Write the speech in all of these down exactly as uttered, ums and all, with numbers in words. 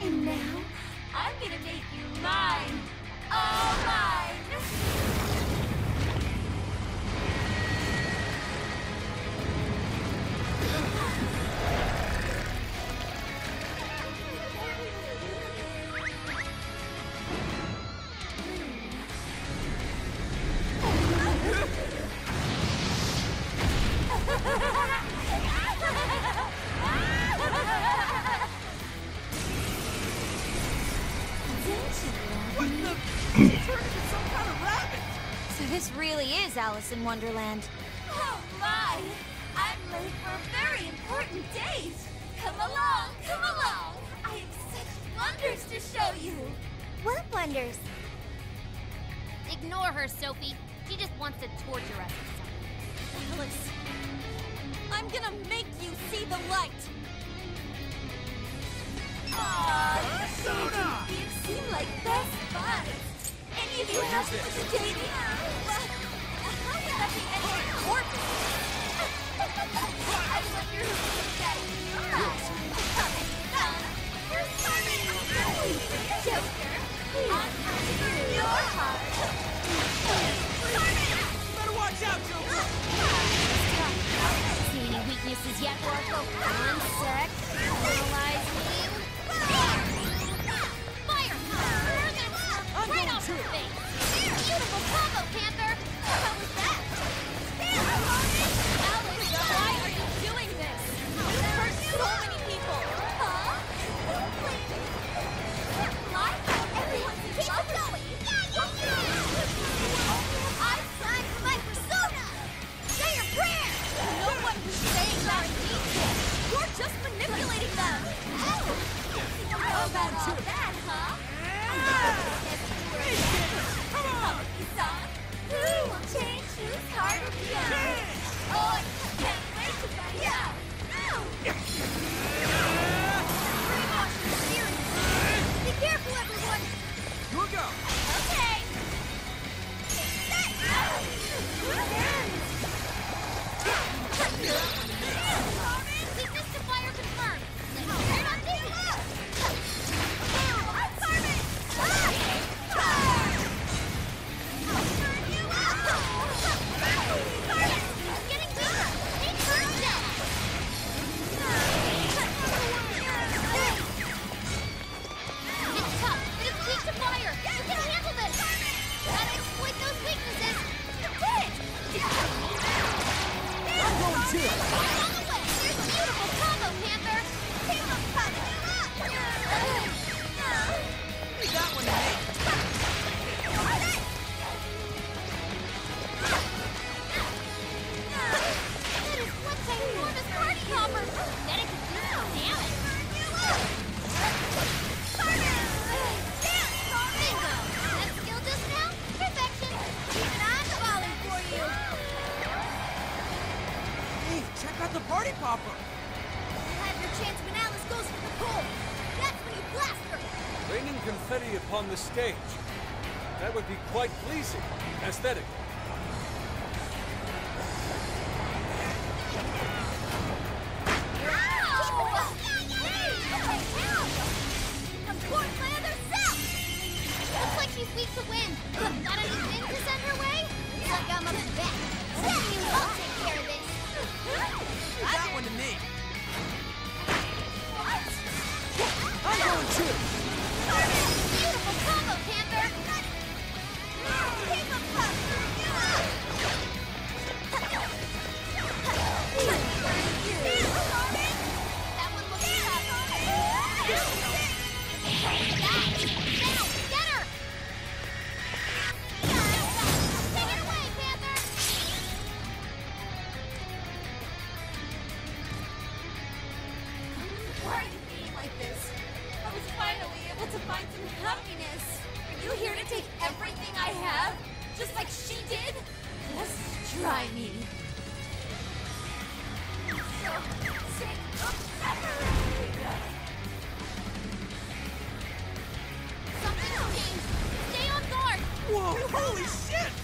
And now, I'm gonna make you mine. All mine. So this really is Alice in Wonderland. Oh my! I'm late for a very important date! Come along, come along! I have such wonders to show you! What wonders? Ignore her, Sophie. She just wants to torture us. Alice, I'm gonna make you see the light! Aww, Sona! you seem like best buds! Any of you have to dating? But how would that be any important? I wonder who put that in your eyes. You're starting to Joker. I'm in your heart. Better watch out, Joker! See any weaknesses yet, Marco? One sec. Analyze me. Fire! We're gonna swerve right off her face! Beautiful combo, Panther! How was that? Alice, why are you doing this? You hurt so many people. Huh? I thought everyone was lovely. I signed for my persona. Say your prayers. No one was saying that. You're just manipulating them. How about all that, huh? Come on, son. Who will change whose heart will be ours? Oh, I can't wait to find out. Brainwash your spirit. Be careful, everyone. Look out! Okay. Weakness to fire confirmed. Turn on this. I'm Carmen. I'll burn you up. Carmen, It's getting weaker. Take first step. It's tough, but it's weak to fire. You can handle this. Gotta exploit those weaknesses. I'm going too! On the way. There's a beautiful combo, Panther. Keep them coming up. Leave that one to me! That is one ginormous party popper. Bet it could do some damage. Bingo. That skill just now? Perfection. Keep an eye on the volley for you. Hey, check out the party popper! You'll have your chance when Alice goes for the pole. That's when you blast her. Raining confetti upon the stage. That would be quite pleasing, aesthetic. Looks like she's weak to wind. Got any wind to send her way? Looks like I'm up to bat. Then you will take care of this. Leave that one to me! What? I'm going too! Beautiful combo, Panther. Keep them coming. That one looks tough. Now, get her! Take it away, Panther! Why are you being like this? I was finally able to find some happiness. Are you here to take everything I have? Just like she did? Just try me. So sick of separating. Something's changed. Stay on guard. Whoa, holy shit!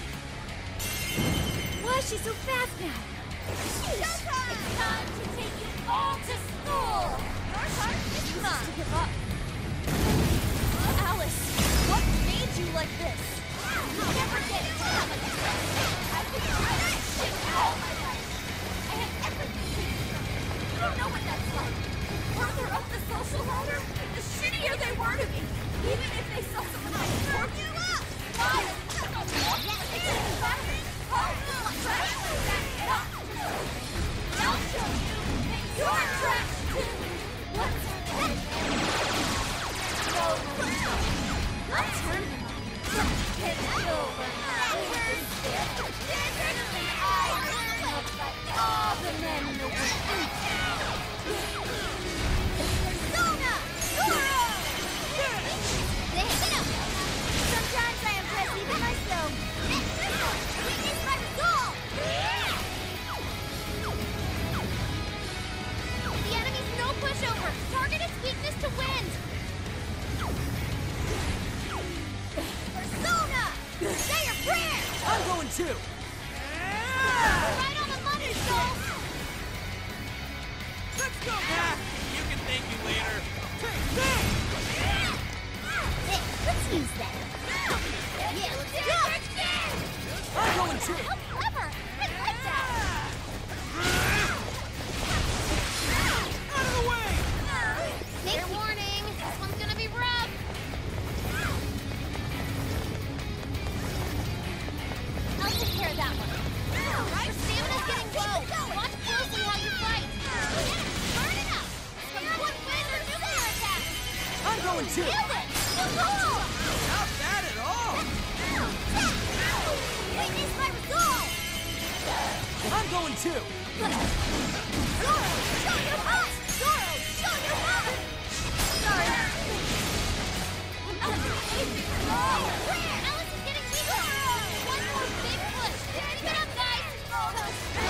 Why is she so fast now? Showtime! It's time to take you all to school! Your heart is mine. To give up. like this. You never get it to come like this. I've been through this shit all my life. I had everything taken from me. You don't know what that's like. Further up the social ladder, the shittier they were to me. Even if they saw someone like Torque. You up! Why? It doesn't matter. Oh, trash like that. Not I'll show you that you're trash too. What's that? No. I'll turn them on. It's over. Definitely I look like all the men in the world. Persona! Sometimes I impress even myself. Witness my resolve! The enemy's no pushover. Target its weakness to win. Persona! Say your prayer! I'm going too! Right on the money, Soul. Let's go! Ah, you can thank me later. Hey, let's use that. Yeah, let's go. I'm going too! How clever! I like that. Out of the way! Fair warning, this one's gonna be rough. I'll take care of that one. Your stamina's getting low. Watch closely how you fight. Burn it up. From one wind or nuclear attack. I'm going too! Kill it. Woohoo! Not bad at all! Witness my resolve! I'm going too! Zoro, show your heart! Zoro, show your heart! Sorry. Alice is getting weaker. One more big push. Keep it up, guys.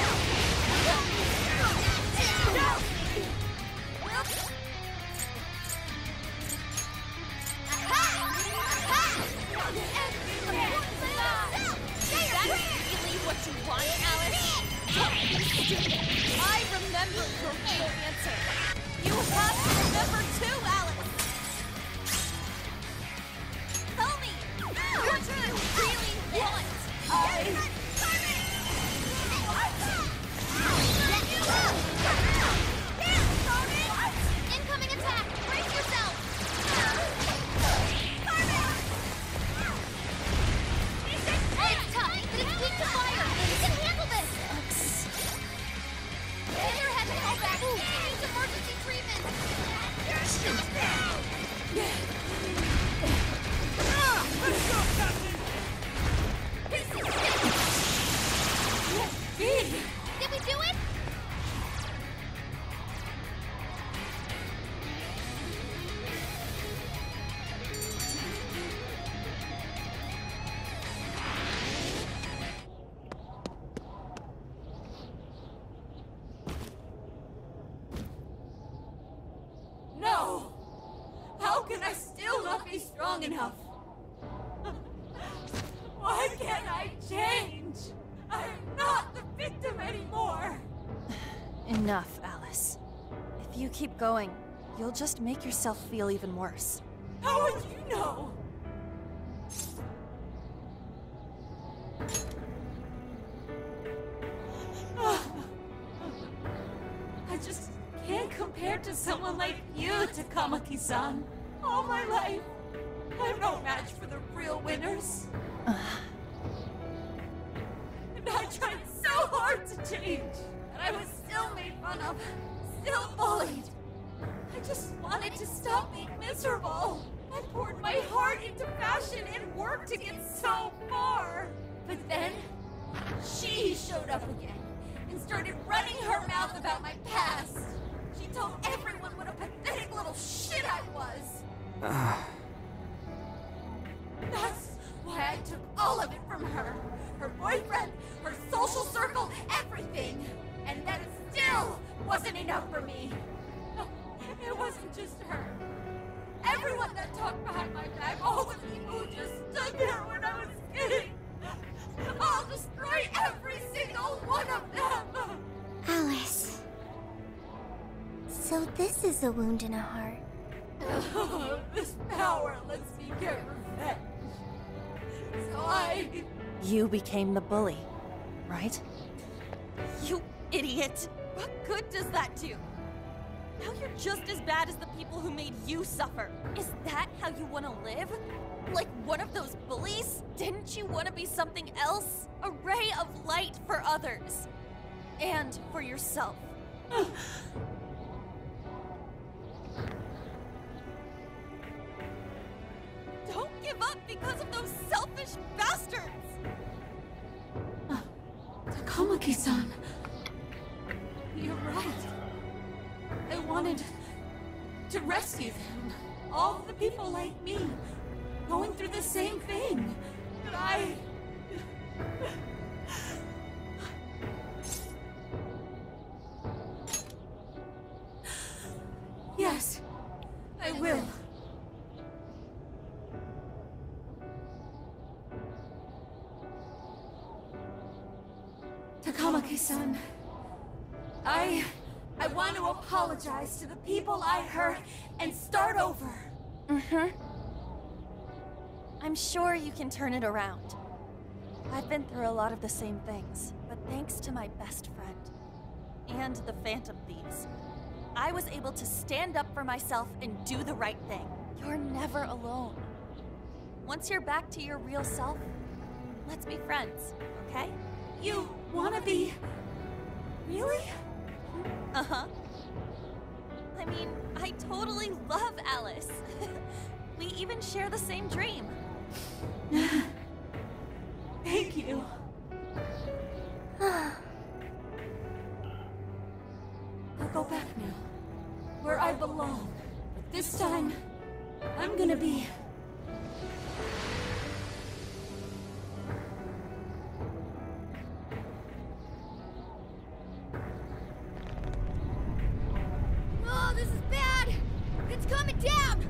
That's really what you want, Alice? I remember your real answer. You have to remember too, Alice. Tell me, what do you really want? I... Incoming attack. Brace yourself. It's tough, but it's weak to fire. You can handle this. Get your head to hold back. It needs emergency treatment. Let's go, Captain! Did we do it? No! How can I still not be strong enough? Why can't I change? I'm not the victim anymore! Enough, Alice. If you keep going, you'll just make yourself feel even worse. How would you know? I just can't compare to someone like you, Takamaki-san. All my life, I'm no match for the real winners. And I tried so hard to change, and I was still made fun of, still bullied. I just wanted to stop being miserable. I poured my heart into fashion and worked to get so far. But then, she showed up again and started running her mouth about my past. She told everyone what a pathetic little shit I was. That's why I took all of it from her. Her boyfriend, her social circle, everything. And that still wasn't enough for me. It wasn't just her. Everyone that talked behind my back, all the people who just stood there when I was kidding. I'll destroy every single one of them. Alice. So this is a wound in a heart. This power lets me get revenge. So I... You became the bully, right? You idiot! What good does that do? Now you're just as bad as the people who made you suffer. Is that how you want to live? Like one of those bullies? Didn't you want to be something else? A ray of light for others. And for yourself. Don't give up because of those selfish bastards! Takamaki-san. You're right. I wanted to rescue them. All the people like me, going through the same thing. But I... Yes, I will. Takamaki-san, I... I want to apologize to the people I hurt and start over. Mm-hmm. I'm sure you can turn it around. I've been through a lot of the same things, but thanks to my best friend, and the Phantom Thieves, I was able to stand up for myself and do the right thing. You're never alone. Once you're back to your real self, let's be friends, okay? You wanna be... Really? Uh-huh. I mean, I totally love Alice. We even share the same dream. Thank you. I'll go back now, where I belong. But this time, I'm gonna be... Oh, this is bad! It's coming down!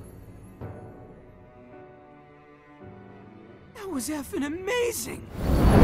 That was effing amazing!